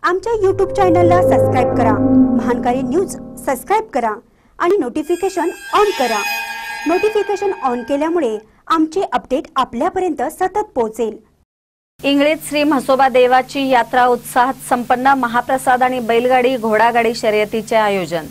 आमच्या YouTube चॅनलला subscribe करा, महानकारी न्यूज सबस्क्राइब करा आणि नोटिफिकेशन ऑन करा। नोटिफिकेशन ऑन केल्यामुळे आमचे अपडेट आपल्यापर्यंत सतत पोहोचेल। इंगळीत श्री म्हसोबा देवाची यात्रा उत्साहात संपन्न। महाप्रसाद आणि बैलगाडी घोडागाडी शर्यतीचे आयोजन।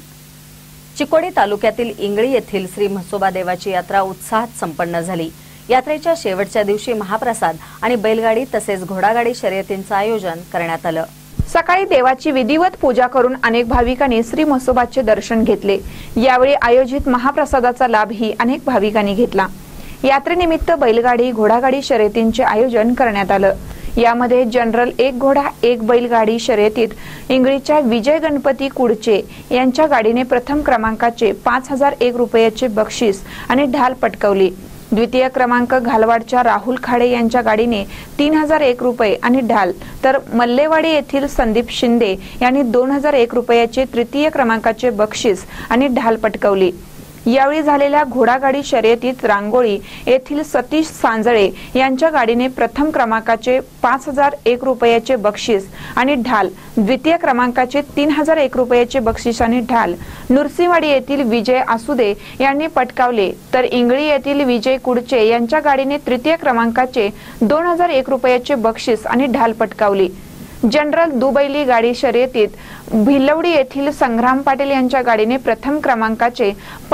चिकोडी तालुक्यातील इंगळी येथील श्री म्हसोबा देवाची यात्रा उत्साहात संपन्न झाली। यात्रेच्या शेवटच्या दिवशी महाप्रसाद आणि बैलगाडी तसेच घोडागाडी शर्यतींचे आयोजन करण्यात आले। सकाळी देवाची विधिवत पूजा करून अनेक भाविकांनी श्री म्हसोबाचे दर्शन घेतले। यावेळी आयोजित महाप्रसादाचा लाभही अनेक भाविकांनी घेतला। यात्रेनिमित्त बैलगाडी घोडागाडी शर्यतींचे आयोजन करण्यात आले। यामध्ये जनरल एक घोडा एक बैलगाडी शर्यतीत इंगळीच्या विजय गणपती कुडचे यांच्या गाडीने प्रथम क्रमांकाचे 5001 रुपयाचे बक्षीस आणि ढाल पटकावली। द्वितीय क्रमांक घालवाडच्या राहुल खाडे यांच्या गाडीने 3001 रुपये आणि ढाल, तर मल्लेवाडी येथील संदीप शिंदे यांनी 2001 रुपयाचे तृतीय क्रमांकाचे बक्षीस आणि ढाल पटकावली। यावेळी झालेल्या घोडागाडी शर्यतीत रांगोळी येथील सतीश सांजळे यांच्या गाडीने प्रथम क्रमांकाचे 5001 रुपयाचे बक्षीस आणि ढाल, द्वितीय क्रमांकाचे 3001 रुपयाचे बक्षीस आणि ढाल नुरसिंहवाडी येथील विजय आसुदे यांनी पटकावले, तर इंगळी येथील विजय कुडचे यांच्या गाडीने तृतीय क्रमांकाचे 2001 रुपयाचे बक्षीस आणि ढाल पटकावली। जनरल दुबैली गाडी शर्यतीत भिलवडी येथील संग्राम पाटील यांच्या गाडीने प्रथम क्रमांकाचे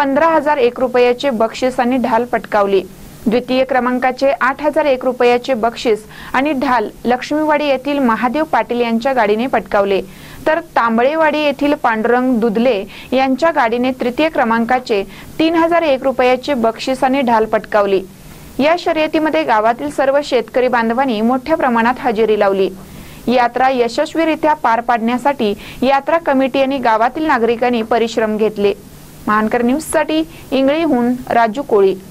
15001 रुपयाचे बक्षीस आणि ढाल पटकावली। द्वितीय क्रमांकाचे 8001 रुपयाचे बक्षीस आणि ढाल लक्ष्मीवाडी येथील महादेव पाटील यांच्या गाडीने पटकावले, तर तांबळेवाडी येथील पांडुरंग दुधले यांच्या गाडीने तृतीय क्रमांकाचे 3001 रुपयाचे बक्षीस आणि ढाल पटकावली। या शर्यतीमध्ये गावातील सर्व शेतकरी बांधवांनी मोठ्या प्रमाणात हजेरी लावली। यात्रा यशस्वीरित्या पार पाडण्यासाठी यात्रा कमिटी आणि गावातील नागरिकांनी परिश्रम घेतले। महानकर न्यूज साठी इंगळीहून राजू कोळी।